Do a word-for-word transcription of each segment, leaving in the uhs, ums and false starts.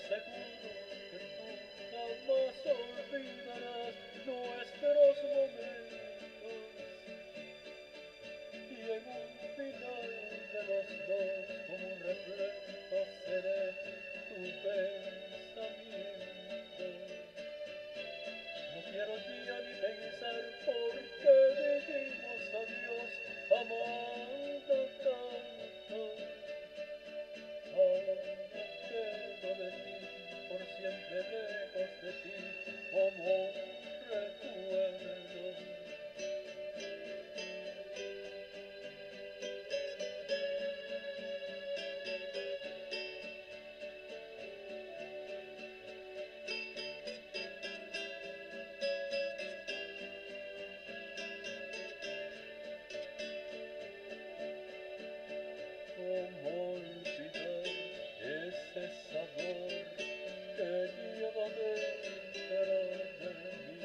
seguro que tú jamás olvidarás nuestros momentos y en un final de los dos como un reflejo seré tu pensamiento. No quiero ya ni pensar por qué dijimos adiós amando tanto. Ahora quedo de ti, por siempre lejos de ti, como un recuerdo. ¿Cómo olvidar ese sabor que lleva dentro de mí?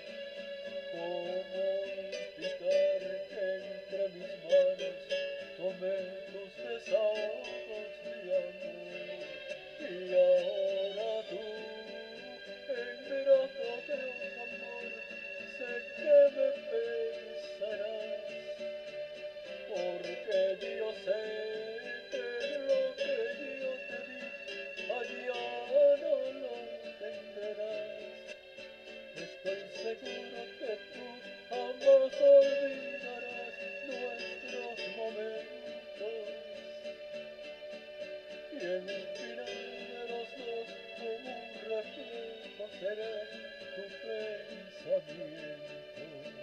¿Cómo olvidar que entre mis manos tomé tus desahogos de amor? Y ahora tú, ingrato de un amor, sé que me pensarás, porque yo sé que lo que yo te di allá no lo entenderás. Estoy seguro que tú jamás olvidarás nuestros momentos y en un final de los dos como un reflejo seré tu pensamiento.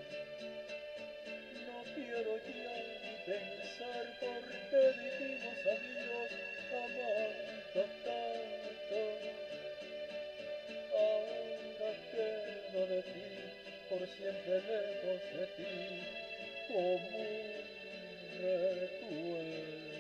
No quiero ya ni pensar por qué dijimos adiós amando tanto. Ahora quedo de ti, por siempre lejos de ti, como un recuerdo.